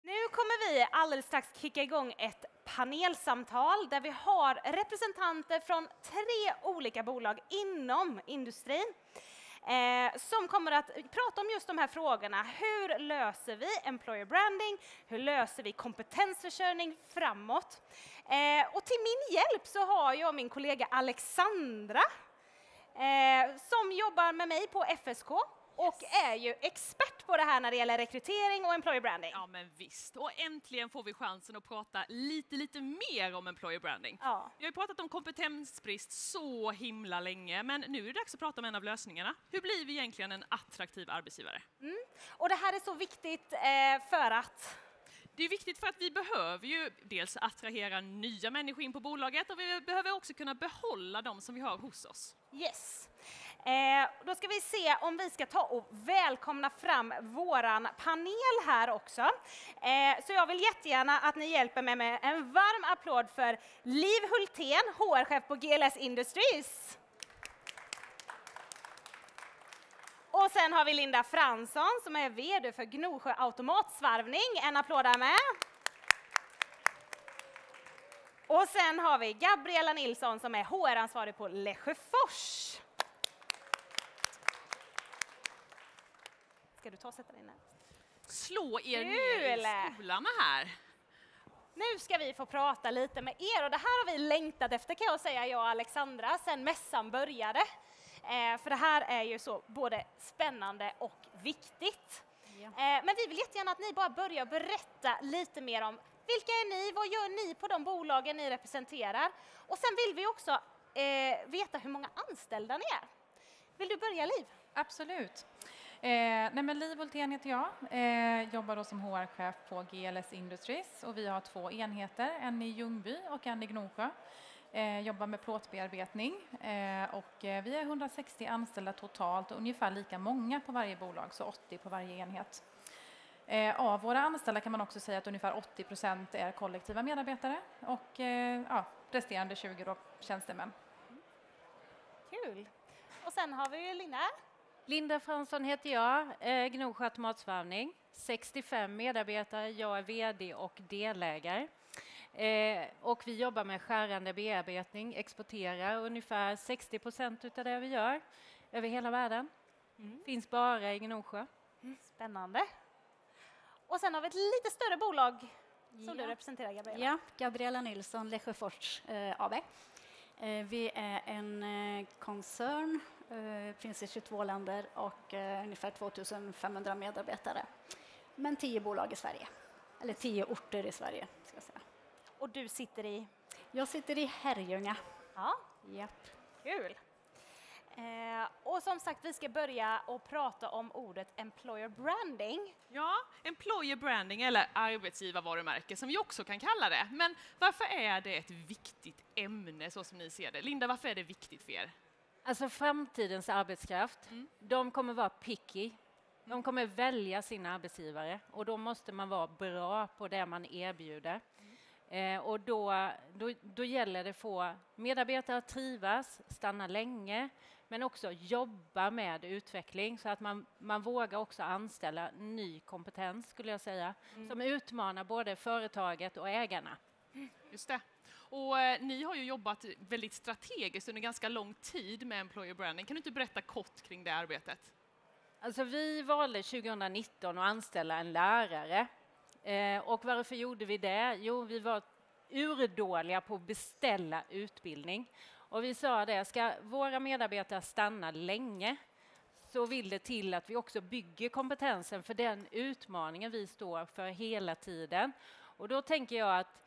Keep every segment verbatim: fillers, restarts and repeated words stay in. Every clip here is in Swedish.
Nu kommer vi alldeles strax kicka igång ett panelsamtal där vi har representanter från tre olika bolag inom industrin eh, som kommer att prata om just de här frågorna. Hur löser vi employer branding? Hur löser vi kompetensförsörjning framåt? Eh, och till min hjälp så har jag min kollega Alexandra eh, som jobbar med mig på F S K. Och är ju expert på det här när det gäller rekrytering och employer branding. Ja, men visst. Och äntligen får vi chansen att prata lite, lite mer om employer branding. Ja. Vi har ju pratat om kompetensbrist så himla länge, men nu är det dags att prata om en av lösningarna. Hur blir vi egentligen en attraktiv arbetsgivare? Mm. Och det här är så viktigt eh, för att... Det är viktigt för att vi behöver ju dels attrahera nya människor in på bolaget och vi behöver också kunna behålla dem som vi har hos oss. Yes. Eh, då ska vi se om vi ska ta och välkomna fram våran panel här också. Eh, så jag vill jättegärna att ni hjälper mig med en varm applåd för Liv Hultén, H R-chef på G L S Industries. Och sen har vi Linda Fransson som är vd för Gnosjö Automatsvarvning. En applåd där med. Och sen har vi Gabriella Nilsson som är H R-ansvarig på Lesjöfors. Ska du ta och sätta dig ner? Slå er Kul. ner i stolarna här. Nu ska vi få prata lite med er och det här har vi längtat efter kan jag säga, jag och Alexandra, sen mässan började. Eh, för det här är ju så både spännande och viktigt. Ja. Eh, men vi vill jättegärna att ni bara börjar berätta lite mer om vilka är ni, vad gör ni på de bolagen ni representerar? Och sen vill vi också eh, veta hur många anställda ni är. Vill du börja, Liv? Absolut. Eh, nej men Liv Hultén heter jag, eh, jobbar då som H R-chef på G L S Industries och vi har två enheter, en i Ljungby och en i Gnosjö. Eh, jobbar med plåtbearbetning eh, och eh, vi är hundrasextio anställda totalt och ungefär lika många på varje bolag, så åttio på varje enhet. Eh, av våra anställda kan man också säga att ungefär åttio procent är kollektiva medarbetare och eh, ja, resterande tjugo då tjänstemän. Kul! Och sen har vi ju Linda. Linda Fransson heter jag, eh, Gnosjö Automatsvarvning, sextiofem medarbetare, jag är vd och delägare. Eh, och vi jobbar med skärande bearbetning, exporterar ungefär sextio procent av det vi gör över hela världen. Mm. Finns bara i Gnosjö. Mm. Spännande. Och sen har vi ett lite större bolag som ja. du representerar, Gabriella. Ja, Gabriella Nilsson, Lesjöfors eh, A B. Eh, vi är en eh, koncern, eh, finns i tjugotvå länder och eh, ungefär tvåtusen-femhundra medarbetare. Men tio bolag i Sverige, eller tio orter i Sverige ska jag säga. Och du sitter i? Jag sitter i Herrljunga. Ja, Japp. Kul. Eh, och som sagt, vi ska börja och prata om ordet employer branding. Ja, employer branding eller arbetsgivarvarumärke som vi också kan kalla det. Men varför är det ett viktigt ämne så som ni ser det? Linda, varför är det viktigt för er? Alltså framtidens arbetskraft, mm. de kommer vara picky. De kommer välja sin arbetsgivare och då måste man vara bra på det man erbjuder. Mm. Eh, och då, då, då gäller det att få medarbetare att trivas, stanna länge, men också jobba med utveckling så att man, man vågar också anställa ny kompetens skulle jag säga, mm. som utmanar både företaget och ägarna. Just det. Och eh, ni har ju jobbat väldigt strategiskt under ganska lång tid med employer branding. Kan du inte berätta kort kring det arbetet? Alltså vi valde tjugonitton att anställa en lärare. Eh, och varför gjorde vi det? Jo, vi var urdåliga på att beställa utbildning. Och vi sa det, ska våra medarbetare stanna länge så vill det till att vi också bygger kompetensen för den utmaningen vi står för hela tiden. Och då tänker jag att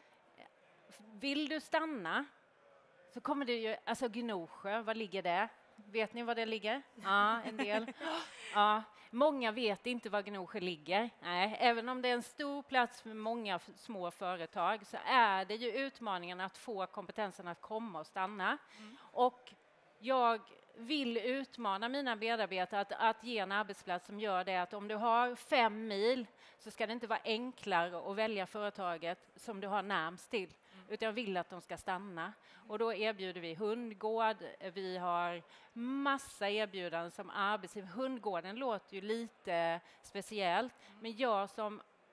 vill du stanna så kommer det ju, alltså Gnosjö, vad ligger det? Vet ni var det ligger? Ja, en del. Ja, många vet inte var Gnosjö ligger. Nej, även om det är en stor plats med många små företag så är det ju utmaningen att få kompetensen att komma och stanna. Mm. Och jag vill utmana mina medarbetare att, att ge en arbetsplats som gör det att om du har fem mil så ska det inte vara enklare att välja företaget som du har närmst till. Mm. Utan jag vill att de ska stanna. Och då erbjuder vi hundgård. Vi har massa erbjudanden som arbetsgivare. Hundgården låter ju lite speciellt. Mm. Men jag som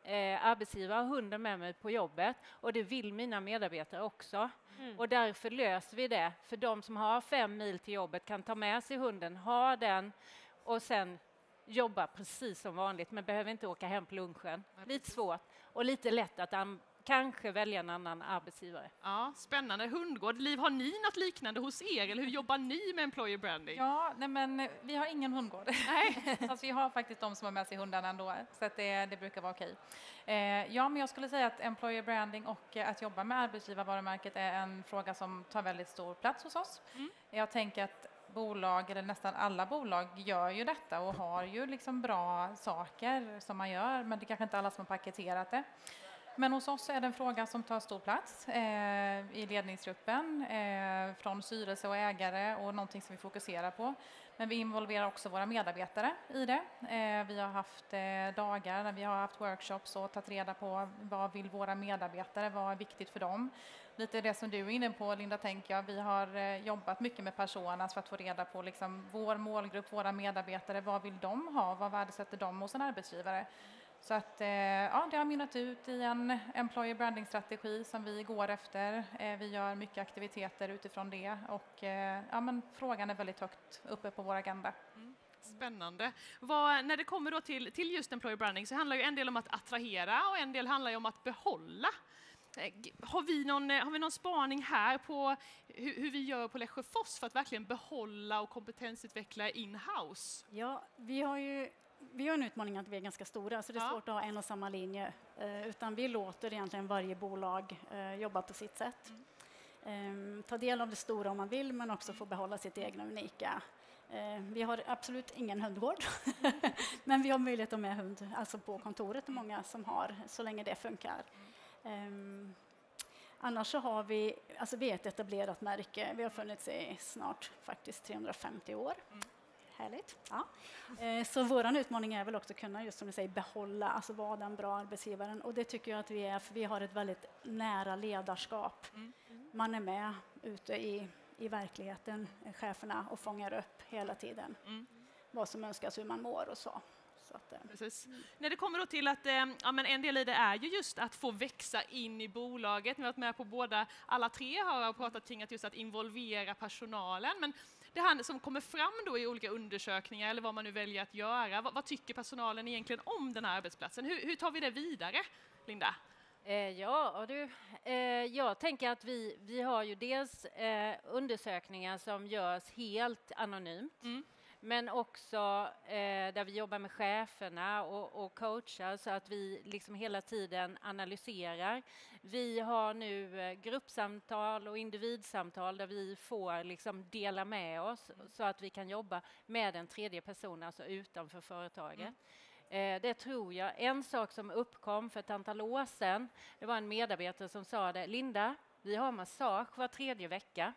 eh, arbetsgivare har hunden med mig på jobbet och det vill mina medarbetare också. Mm. Och därför löser vi det. För de som har fem mil till jobbet kan ta med sig hunden, ha den och sen jobba precis som vanligt men behöver inte åka hem på lunchen. Ja, lite svårt och lite lätt att an- kanske välja en annan arbetsgivare. Ja, spännande. Hundgård. Liv, har ni något liknande hos er eller hur jobbar ni med employer branding? Ja, nej men vi har ingen hundgård. Nej. Alltså, vi har faktiskt de som har med sig hundarna ändå, så att det, det brukar vara okej. Eh, ja, men jag skulle säga att employer branding och eh, att jobba med arbetsgivarvarumärket är en fråga som tar väldigt stor plats hos oss. Mm. Jag tänker att bolag, eller nästan alla bolag, gör ju detta och har ju liksom bra saker som man gör, men det är kanske inte alla som har paketerat det. Men hos oss är det en fråga som tar stor plats eh, i ledningsgruppen, eh, från styrelse och ägare och någonting som vi fokuserar på. Men vi involverar också våra medarbetare i det. Eh, vi har haft eh, dagar där vi har haft workshops och tagit reda på vad vill våra medarbetare, vad är viktigt för dem. Lite det som du är inne på, Linda, tänker jag. Vi har eh, jobbat mycket med personas för att få reda på liksom, vår målgrupp, våra medarbetare, vad vill de ha, vad värdesätter de hos en arbetsgivare. Så att, eh, ja, det har mynnat ut i en employer branding-strategi som vi går efter. Eh, vi gör mycket aktiviteter utifrån det och eh, ja, men frågan är väldigt högt uppe på vår agenda. Mm. Spännande. Vad, när det kommer då till, till just employer branding så handlar ju en del om att attrahera och en del handlar ju om att behålla. Eh, har vi någon, har vi någon spaning här på hur, hur vi gör på Lesjöfors för att verkligen behålla och kompetensutveckla in-house? Ja, vi har ju Vi har en utmaning att vi är ganska stora, så det är ja. svårt att ha en och samma linje. Eh, utan vi låter egentligen varje bolag eh, jobba på sitt sätt. Mm. Eh, ta del av det stora om man vill, men också få behålla sitt egna unika. Eh, vi har absolut ingen hundgård, men vi har möjlighet att ha med hund alltså på kontoret, och många som har, så länge det funkar. Mm. Eh, annars så har vi, alltså vi är ett etablerat märke. Vi har funnits i snart faktiskt trehundrafemtio år. Mm. Härligt. Ja. Eh, så vår utmaning är väl också att kunna, just som du säger, behålla, alltså vara den bra arbetsgivaren. Och det tycker jag att vi är, för vi har ett väldigt nära ledarskap. Mm. Man är med ute i, i verkligheten, cheferna, och fångar upp hela tiden mm. vad som önskas, hur man mår och så. Så att, Precis. Mm. När det kommer då till att eh, ja, men en del i det är ju just att få växa in i bolaget. Vi har varit med på båda, alla tre har pratat kring att just att involvera personalen. Men det här som kommer fram då i olika undersökningar eller vad man nu väljer att göra, vad, vad tycker personalen egentligen om den här arbetsplatsen? Hur, hur tar vi det vidare, Linda? Eh, ja, du, eh, jag tänker att vi, vi har ju dels eh, undersökningar som görs helt anonymt. Mm. Men också eh, där vi jobbar med cheferna och, och coachar så att vi liksom hela tiden analyserar. Vi har nu eh, gruppsamtal och individsamtal där vi får liksom dela med oss mm. så att vi kan jobba med en tredje person, alltså utanför företaget. Mm. Eh, det tror jag. En sak som uppkom för ett antal år sedan, det var en medarbetare som sa det: Linda, vi har massage var tredje vecka.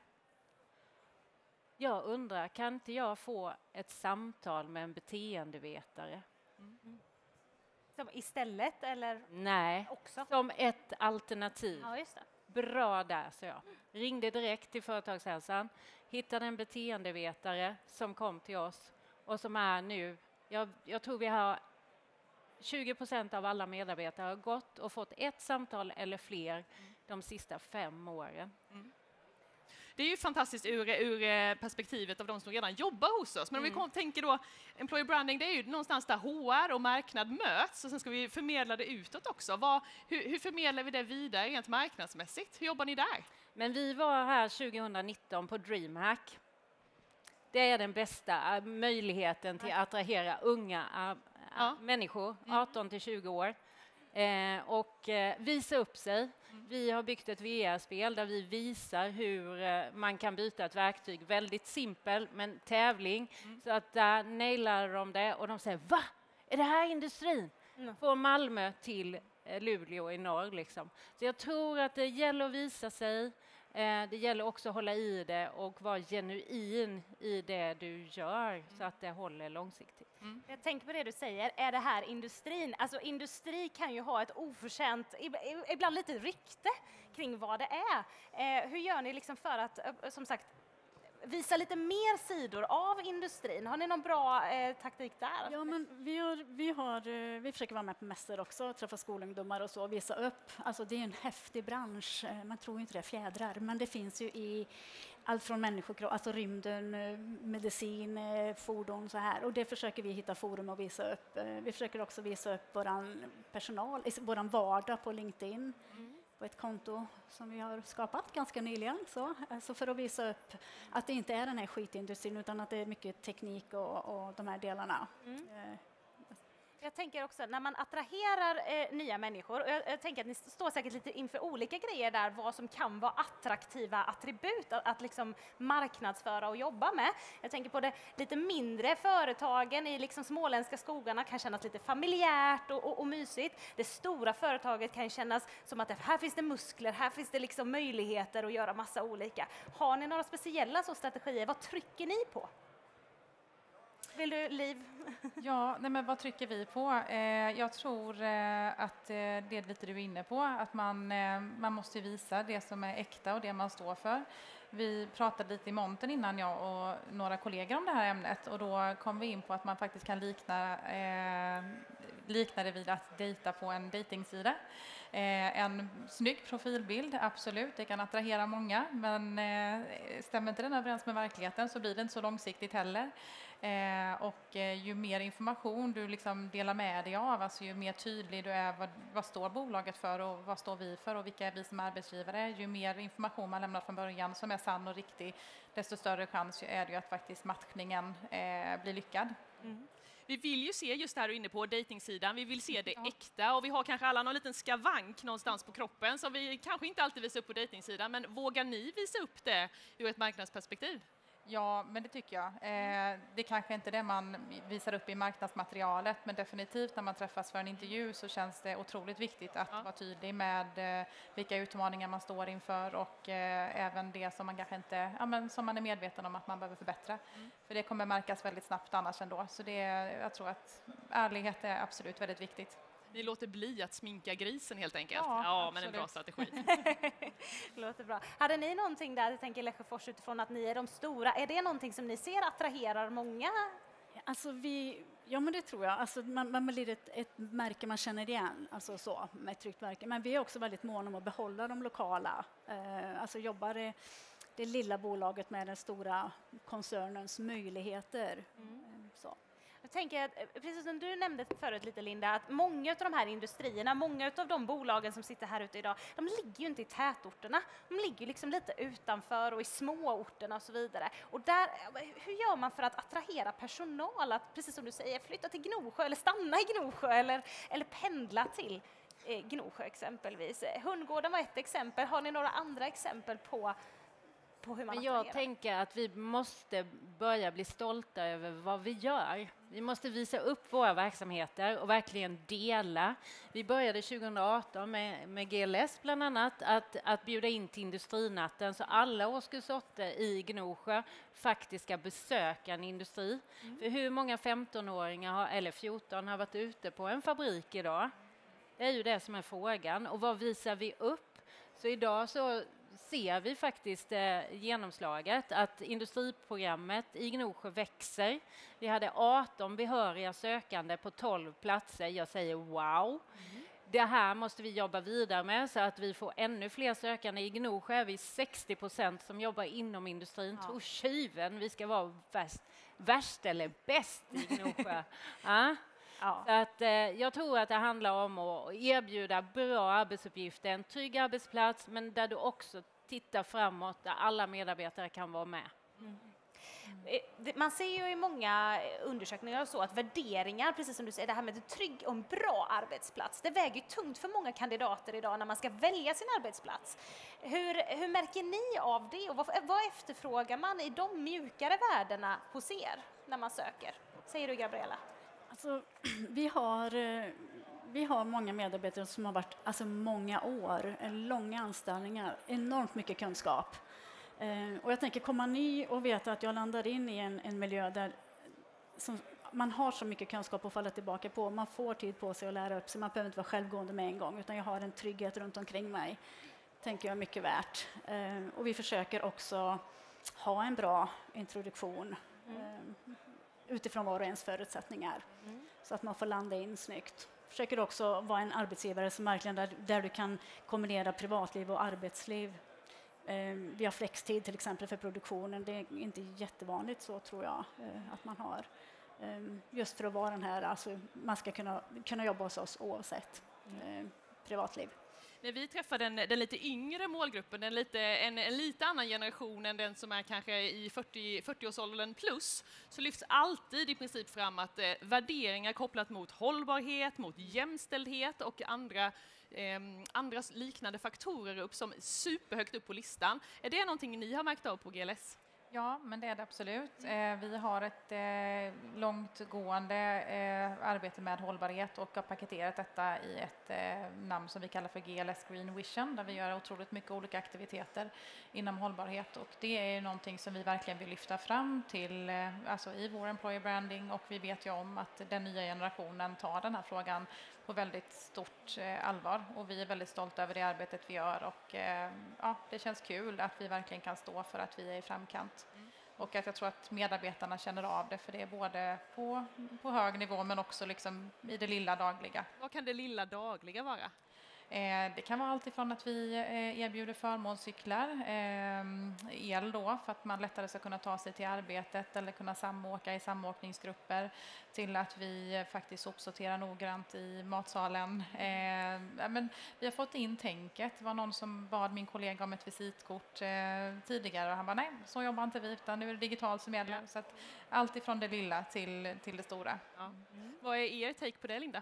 Jag undrar, kan inte jag få ett samtal med en beteendevetare? Mm. Som istället eller? Nej, också? Som ett alternativ. Ja, just det. Bra där, så jag. Ringde direkt till företagshälsan, hittade en beteendevetare som kom till oss och som är nu, jag, jag tror vi har tjugo procent av alla medarbetare har gått och fått ett samtal eller fler mm. de sista fem åren. Mm. Det är ju fantastiskt ur, ur perspektivet av de som redan jobbar hos oss. Men mm. om vi kom, tänker då, employer branding, det är ju någonstans där H R och marknad möts och sen ska vi förmedla det utåt också. Vad, hur, hur förmedlar vi det vidare rent marknadsmässigt? Hur jobbar ni där? Men vi var här tjugonitton på DreamHack. Det är den bästa möjligheten till att attrahera unga äh, ja. människor, arton till tjugo år. Eh, och eh, visa upp sig. Mm. Vi har byggt ett V R-spel där vi visar hur eh, man kan byta ett verktyg. Väldigt simpel, men tävling. Mm. Så att där uh, nailar de det och de säger: va? Är det här industrin? Mm. Från Malmö till eh, Luleå i norr. Liksom. Så jag tror att det gäller att visa sig. Eh, det gäller också att hålla i det och vara genuin i det du gör mm. så att det håller långsiktigt. Mm. Jag tänker på det du säger, är det här industrin? Alltså industri kan ju ha ett oförtjänt, ibland lite rykte kring vad det är. Eh, hur gör ni liksom för att, som sagt, visa lite mer sidor av industrin? Har ni någon bra eh, taktik där? Ja, men vi har, vi har, vi försöker vara med på mässor också, träffa skolungdomar och så, och visa upp. Alltså det är en häftig bransch, eh, man tror inte det är fjädrar, men det finns ju i allt från människokropp, alltså rymden, eh, medicin, eh, fordon så här. Och det försöker vi hitta forum och visa upp. Eh, vi försöker också visa upp våran personal, våran vardag på LinkedIn. Mm. På ett konto som vi har skapat ganska nyligen. Så, alltså för att visa upp att det inte är den här skitindustrin utan att det är mycket teknik och, och de här delarna. Mm. Eh, Jag tänker också när man attraherar eh, nya människor, och jag, jag tänker att ni står säkert lite inför olika grejer där, vad som kan vara attraktiva attribut att, att liksom marknadsföra och jobba med. Jag tänker på det lite mindre företagen i liksom småländska skogarna kan kännas lite familjärt och, och, och mysigt. Det stora företaget kan kännas som att det, här finns det muskler, här finns det liksom möjligheter att göra massa olika. Har ni några speciella så strategier? Vad trycker ni på? Vill du, Liv? Ja, nej men vad trycker vi på? Eh, jag tror eh, att eh, det är lite du är inne på, att man, eh, man måste visa det som är äkta och det man står för. Vi pratade lite i montern innan, jag och några kollegor, om det här ämnet, och då kom vi in på att man faktiskt kan likna, eh, likna det vid att dejta på en dejtingsida. Eh, en snygg profilbild, absolut, det kan attrahera många, men eh, stämmer inte den överens med verkligheten så blir det inte så långsiktigt heller. Eh, och eh, ju mer information du liksom delar med dig av, alltså ju mer tydlig du är, vad, vad står bolaget för och vad står vi för och vilka är vi som arbetsgivare, ju mer information man lämnar från början som är sann och riktig, desto större chans är det ju att faktiskt matchningen eh, blir lyckad. Mm. Vi vill ju se just det här du är inne på, dejtingsidan. Vi vill se det ja. äkta och vi har kanske alla någon liten skavank någonstans på kroppen som vi kanske inte alltid visar upp på dejtingsidan. Men vågar ni visa upp det ur ett marknadsperspektiv? Ja, men det tycker jag. Eh, det kanske inte är det man visar upp i marknadsmaterialet, men definitivt när man träffas för en intervju så känns det otroligt viktigt att ja. vara tydlig med eh, vilka utmaningar man står inför och eh, även det som man kanske inte, ja, men som man är medveten om att man behöver förbättra. Mm. För det kommer märkas väldigt snabbt annars ändå. Så det, jag tror att ärlighet är absolut väldigt viktigt. Ni låter bli att sminka grisen helt enkelt. Ja, ja men en bra strategi. Låter bra. Hade ni någonting där, jag tänker Lesjöfors, utifrån att ni är de stora, är det någonting som ni ser attraherar många? Alltså vi, ja men det tror jag. Alltså man, man blir ett, ett märke man känner igen, alltså så, med ett tryggt märke. Men vi är också väldigt måna om att behålla de lokala. Eh, alltså jobbar det, det lilla bolaget med den stora koncernens möjligheter. Mm. Så. Jag tänker att, precis som du nämnde förut lite Linda, att många av de här industrierna, många av de bolagen som sitter här ute idag, de ligger ju inte i tätorterna. De ligger liksom lite utanför och i småorterna och så vidare. Och där, hur gör man för att attrahera personal att, precis som du säger, flytta till Gnosjö eller stanna i Gnosjö eller, eller pendla till eh, Gnosjö exempelvis? Hundgården var ett exempel. Har ni några andra exempel på Men jag tänker att vi måste börja bli stolta över vad vi gör. Vi måste visa upp våra verksamheter och verkligen dela. Vi började tjugohundraarton med, med G L S bland annat att, att bjuda in till industrinatten så alla årskurs åtta i Gnosjö faktiskt ska besöka en industri. Mm. För hur många femtonåringar har, eller fjorton har varit ute på en fabrik idag? Det är ju det som är frågan. Och vad visar vi upp? Så idag så ser vi faktiskt eh, genomslaget att industriprogrammet i Gnosjö växer. Vi hade arton behöriga sökande på tolv platser. Jag säger wow. Mm. Det här måste vi jobba vidare med så att vi får ännu fler sökande. I Gnosjö är vi sextio procent som jobbar inom industrin. Ja. Tror tjuven vi ska vara värst, värst eller bäst i Gnosjö. Ja. Ja. Så att, eh, jag tror att det handlar om att erbjuda bra arbetsuppgifter, en trygg arbetsplats, men där du också tittar framåt, där alla medarbetare kan vara med. Mm. Mm. Man ser ju i många undersökningar så att värderingar, precis som du säger, det här med en trygg och en bra arbetsplats, det väger tungt för många kandidater idag när man ska välja sin arbetsplats. Hur, hur märker ni av det och vad, vad efterfrågar man i de mjukare värdena hos er när man söker? Säger du, Gabriella? Alltså, vi, har, vi har många medarbetare som har varit alltså, många år, långa anställningar, enormt mycket kunskap. Eh, och jag tänker komma ny och veta att jag landar in i en, en miljö där som, man har så mycket kunskap att falla tillbaka på. Man får tid på sig att lära upp sig, man behöver inte vara självgående med en gång utan jag har en trygghet runt omkring mig. Tänker jag är mycket värt. Eh, och vi försöker också ha en bra introduktion. Mm. Eh, utifrån var och ens förutsättningar. Mm. Så att man får landa in snyggt. Försöker också vara en arbetsgivare som verkligen där, där du kan kombinera privatliv och arbetsliv. Eh, vi har flextid till exempel för produktionen. Det är inte jättevanligt så tror jag eh, att man har. Eh, just för att vara den här, alltså, man ska kunna, kunna jobba hos oss oavsett eh, privatliv. När vi träffar den, den lite yngre målgruppen, den lite, en, en lite annan generation än den som är kanske i fyrtio, fyrtioårsåldern plus, så lyfts alltid i princip fram att eh, värderingar kopplat mot hållbarhet, mot jämställdhet och andra, eh, andra liknande faktorer upp som superhögt upp på listan. Är det någonting ni har märkt av på G L S? Ja, men det är det absolut. Eh, vi har ett eh, långtgående eh, arbete med hållbarhet och har paketerat detta i ett eh, namn som vi kallar för G L S Green Vision, där vi gör otroligt mycket olika aktiviteter inom hållbarhet, och det är någonting som vi verkligen vill lyfta fram till, eh, alltså i vår employer branding, och vi vet ju om att den nya generationen tar den här frågan på väldigt stort eh, allvar, och vi är väldigt stolta över det arbetet vi gör, och eh, ja, det känns kul att vi verkligen kan stå för att vi är i framkant. Mm. Och att jag tror att medarbetarna känner av det, för det är både på, på hög nivå men också liksom i det lilla dagliga. Vad kan det lilla dagliga vara? Eh, det kan vara allt ifrån att vi eh, erbjuder förmånscyklar, eh, el då, för att man lättare ska kunna ta sig till arbetet eller kunna samåka i samåkningsgrupper, till att vi eh, faktiskt sopsorterar noggrant i matsalen. Eh, men vi har fått in tänket. Det var någon som bad min kollega om ett visitkort eh, tidigare, och han bara nej, så jobbar inte vi, utan nu är det digitalt som gäller. Ja. Så att allt ifrån det lilla till, till det stora. Ja. Mm. Vad är er take på det, Linda?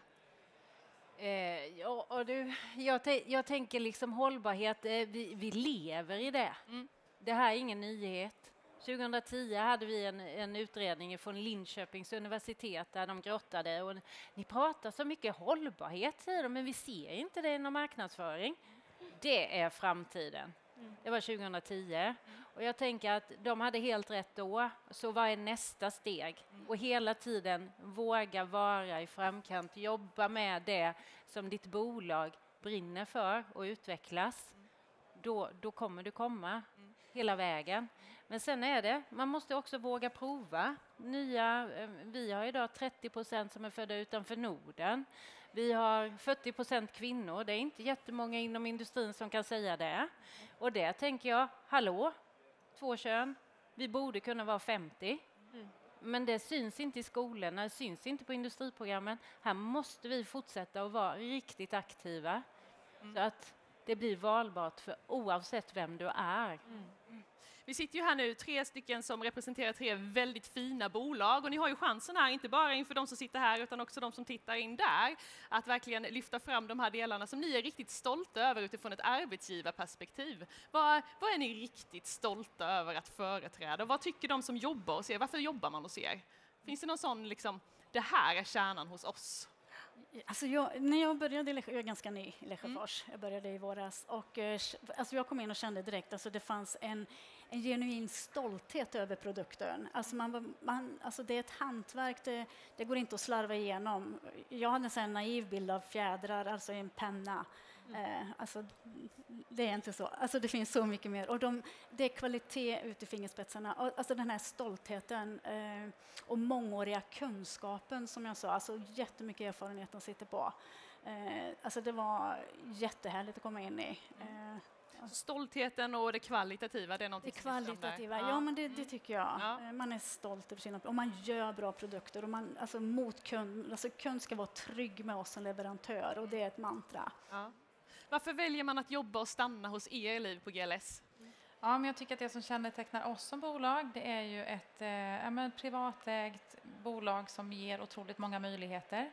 Eh, ja, och du, jag, te- jag tänker liksom hållbarhet, eh, vi, vi lever i det. Mm. Det här är ingen nyhet. tjugohundratio hade vi en, en utredning från Linköpings universitet där de grottade, och ni pratar så mycket hållbarhet, säger de, men vi ser inte det inom marknadsföring. Det är framtiden. Mm. Det var tjugohundratio. Mm. Och jag tänker att de hade helt rätt då. Så vad är nästa steg? Mm. Och hela tiden våga vara i framkant. Jobba med det som ditt bolag brinner för och utvecklas. Mm. Då, då kommer du komma mm. hela vägen. Men sen är det, man måste också våga prova. Nya, vi har idag trettio procent som är födda utanför Norden. Vi har fyrtio procent kvinnor. Det är inte jättemånga inom industrin som kan säga det. Och det tänker jag, hallå, två kön. Vi borde kunna vara femtio. Mm. Men det syns inte i skolorna, det syns inte på industriprogrammen. Här måste vi fortsätta att vara riktigt aktiva. Mm. Så att det blir valbart för oavsett vem du är. Mm. Mm. Vi sitter ju här nu, tre stycken som representerar tre väldigt fina bolag, och ni har ju chansen här, inte bara inför de som sitter här utan också de som tittar in där, att verkligen lyfta fram de här delarna som ni är riktigt stolta över utifrån ett arbetsgivarperspektiv. Vad, vad är ni riktigt stolta över att företräda? Vad tycker de som jobbar hos er? Varför jobbar man hos er? Finns det någon sån, liksom, det här är kärnan hos oss? Alltså jag, när jag började i Lesjöfors, jag är ganska ny i Lesjöfors, mm. jag började i våras, och alltså jag kom in och kände direkt att alltså det fanns en, en genuin stolthet över produkten. Alltså man, man, alltså det är ett hantverk, det, det går inte att slarva igenom. Jag hade en sån naiv bild av fjädrar, alltså en penna. Mm. Eh, alltså, det är inte så. Alltså det finns så mycket mer. Och de, det är kvalitet ut i fingerspetsarna. Och, alltså den här stoltheten eh, och mångåriga kunskapen, som jag sa. Alltså jättemycket erfarenhet de sitter på. Eh, alltså det var jättehärligt att komma in i. Eh, Så stoltheten och det kvalitativa, det är något det kvalitativa, ja. ja, men det, det tycker jag. Ja. Man är stolt över sina, och man gör bra produkter, och man, alltså mot kund, alltså kund ska vara trygg med oss som leverantör, och det är ett mantra. Ja. Varför väljer man att jobba och stanna hos er, Liv, på G L S? Ja, men jag tycker att det som kännetecknar oss som bolag, det är ju ett eh, ja, men privatägt bolag som ger otroligt många möjligheter.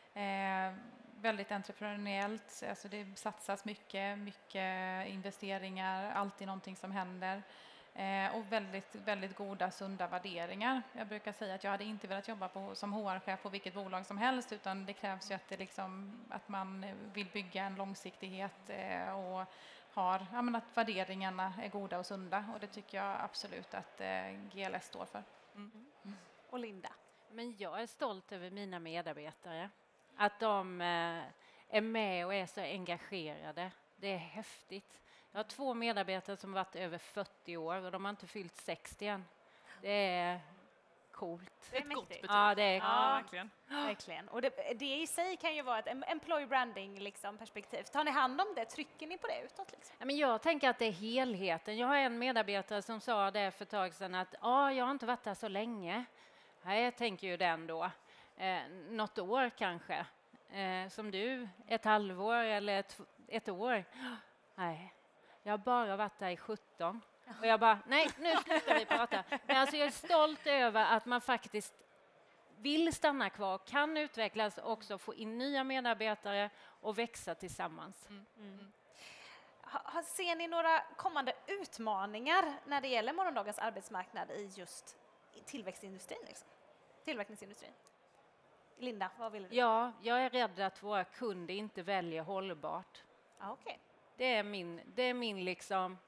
Eh, väldigt entreprenöriellt, alltså det satsas mycket, mycket investeringar, alltid någonting som händer. Eh, och väldigt, väldigt goda, sunda värderingar. Jag brukar säga att jag hade inte velat jobba på, som H R-chef på vilket bolag som helst, utan det krävs ju att, det liksom, att man vill bygga en långsiktighet eh, och har, ja, men att värderingarna är goda och sunda, och det tycker jag absolut att eh, G L S står för. Mm. Mm. Och Linda? Men jag är stolt över mina medarbetare. Att de eh, är med och är så engagerade. Det är häftigt. Jag har två medarbetare som varit över fyrtio år, och de har inte fyllt sextio än. Det är coolt. Det är ett Det är gott mäktigt. betyg. Ja, det är Ja, verkligen. Verkligen. Och det, det i sig kan ju vara ett em- employer branding liksom, perspektiv. Tar ni hand om det? Trycker ni på det utåt? Liksom? Ja, men jag tänker att det är helheten. Jag har en medarbetare som sa det för ett tag sedan att ah, jag har inte varit där så länge. Nej, jag tänker ju den då. Eh, något år kanske. Eh, som du, ett halvår eller ett, ett år. Nej, jag har bara varit där i sjutton. Och jag bara, nej, nu slutar vi prata. Men alltså jag är stolt över att man faktiskt vill stanna kvar, kan utvecklas och också få in nya medarbetare och växa tillsammans. Mm. Mm. Ha, ha- ser ni några kommande utmaningar när det gäller morgondagens arbetsmarknad i just i tillväxtindustrin? Liksom? Tillverkningsindustrin? Linda, vad vill du? Ja, jag är rädd att våra kunder inte väljer hållbart. Ah, okej. Det är min, det är min liksom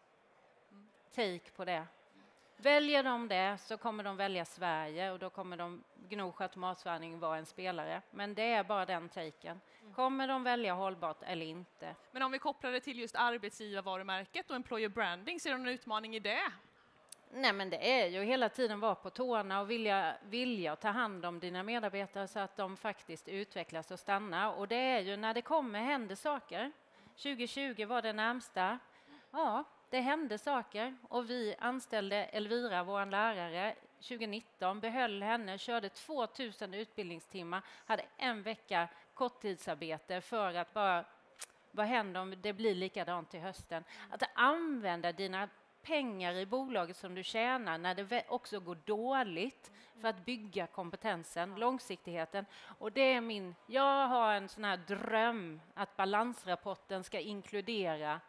take på det. Väljer de det så kommer de välja Sverige och då kommer de Gnosjö Automatsvärjning vara en spelare. Men det är bara den taken. Kommer de välja hållbart eller inte? Men om vi kopplar det till just arbetsgivarvarumärket och employer branding, ser du någon utmaning i det? Nej, men det är ju hela tiden vara på tårna och vilja, vilja ta hand om dina medarbetare så att de faktiskt utvecklas och stannar. Och det är ju när det kommer händer saker. tjugo tjugo var det närmsta. Ja, det hände saker och vi anställde Elvira, vår lärare, tjugo nitton, behöll henne, körde tvåtusen utbildningstimmar, hade en vecka korttidsarbete för att bara, vad händer om det blir likadant till hösten? Att använda dina pengar i bolaget som du tjänar när det också går dåligt för att bygga kompetensen, långsiktigheten. Och det är min, jag har en sån här dröm att balansrapporten ska inkludera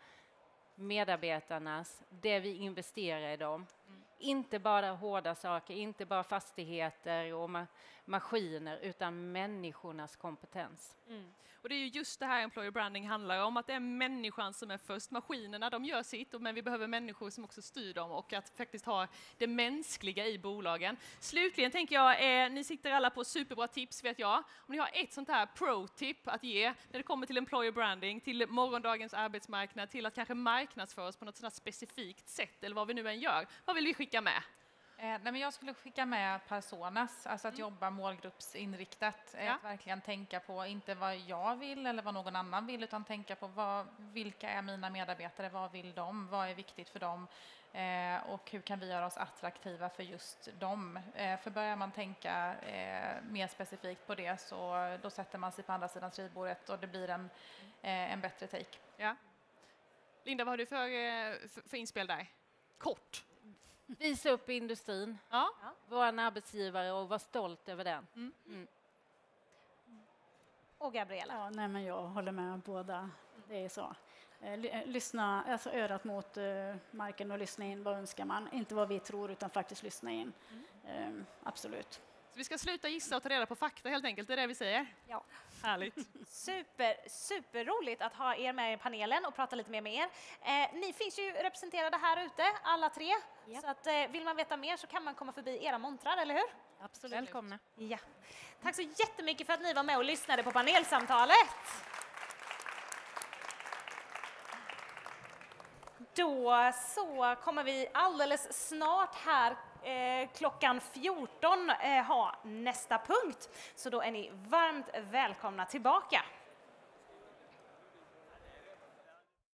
medarbetarnas, det vi investerar i dem. Mm. Inte bara hårda saker, inte bara fastigheter och ma- maskiner, utan människornas kompetens. Mm. Och det är ju just det här employer branding handlar om, att det är människan som är först. Maskinerna, de gör sitt, men vi behöver människor som också styr dem och att faktiskt ha det mänskliga i bolagen. Slutligen tänker jag, eh, ni sitter alla på superbra tips vet jag. Om ni har ett sånt här pro-tip att ge när det kommer till employer branding, till morgondagens arbetsmarknad, till att kanske marknadsföra oss på något sånt här specifikt sätt eller vad vi nu än gör. Vad vill vi skicka med? Eh, nej, men jag skulle skicka med personas, alltså att Mm. jobba målgruppsinriktat. Eh, Ja. Att verkligen tänka på inte vad jag vill eller vad någon annan vill, utan tänka på vad, vilka är mina medarbetare, vad vill de, vad är viktigt för dem eh, och hur kan vi göra oss attraktiva för just dem. Eh, för börjar man tänka eh, mer specifikt på det så då sätter man sig på andra sidan skrivbordet och det blir en, eh, en bättre take. Ja. Linda, vad har du för, eh, för, för inspel där? Kort. Visa upp industrin, Ja. vara en arbetsgivare och vara stolt över den. Mm. Mm. Och Gabriella? Ja, nej, men jag håller med båda. Det är så. Eh, ly- eh, Lyssna, alltså örat mot eh, marken och lyssna in. Vad önskar man? Inte vad vi tror, utan faktiskt lyssna in. Eh, absolut. Så vi ska sluta gissa och ta reda på fakta helt enkelt, det är det vi säger? Ja. Härligt. Super, superroligt att ha er med i panelen och prata lite mer med er. Eh, ni finns ju representerade här ute, alla tre. Ja. Så att, eh, vill man veta mer så kan man komma förbi era montrar, eller hur? Absolut. Välkomna. Ja. Tack så jättemycket för att ni var med och lyssnade på panelsamtalet. Då så kommer vi alldeles snart här eh, klockan fjorton eh, ha nästa punkt. Så då är ni varmt välkomna tillbaka.